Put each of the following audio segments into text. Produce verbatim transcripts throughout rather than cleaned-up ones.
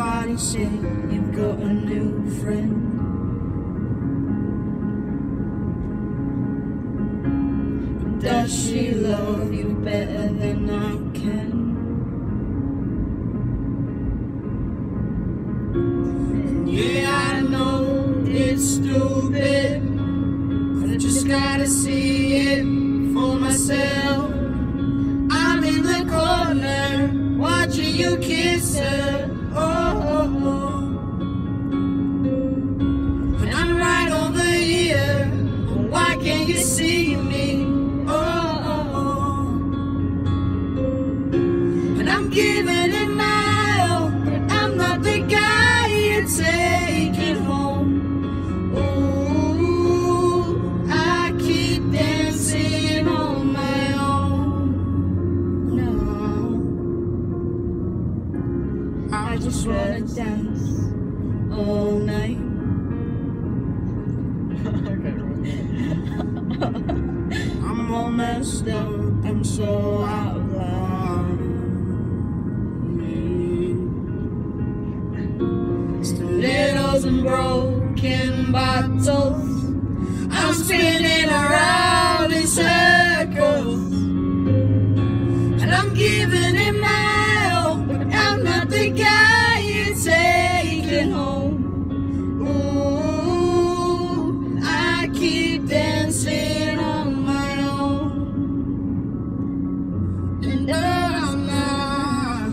party say you've got a new friend. But does she love you better than I can? And yeah, I know it's stupid, but I just gotta see it for myself. I'm in the corner watching you kiss her. Oh, oh, oh. And I'm right over here. Why can't you see me? Oh, oh, oh. And I'm giving it my all, but I'm not the guy you're taking home. Ooh, I keep dancing on my own. No, I just wanna dance all night. I'm all messed up, I'm so out of line. Stilettos and broken bottles, I'm spinning around in circles. And I'm giving it my all, but I'm not the guy you're taking home. Ooh, I keep dancing on my own. And I'm not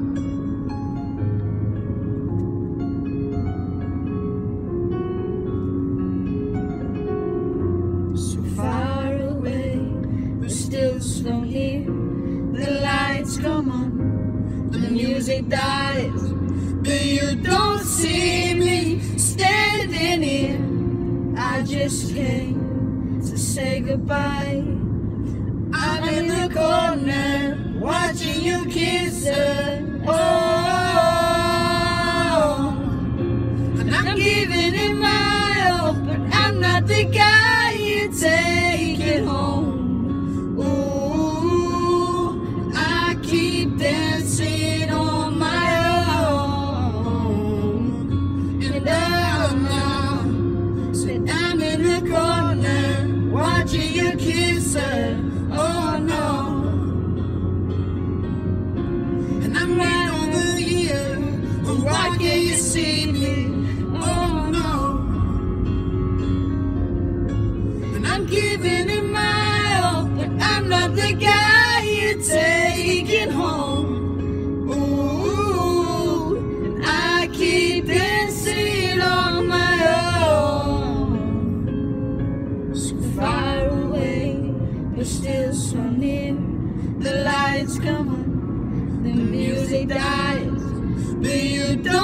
so far away, but still so near. The lights come on, the music dies, but you don't see me standing here. I just came to say goodbye. I'm in the corner watching you kiss her. Oh, and I'm giving it my all, but I'm not the guy you're taking home. Dancing on my own. And I'm not, said I'm in the corner watching you kiss her. Oh no. And I'm right over here. Oh, why can't you see me? Oh no. And I'm giving it my all, but I'm not the guy you're taking home. Keep dancing on my own. So far away, but still so near. The lights come on, the music dies, but you don't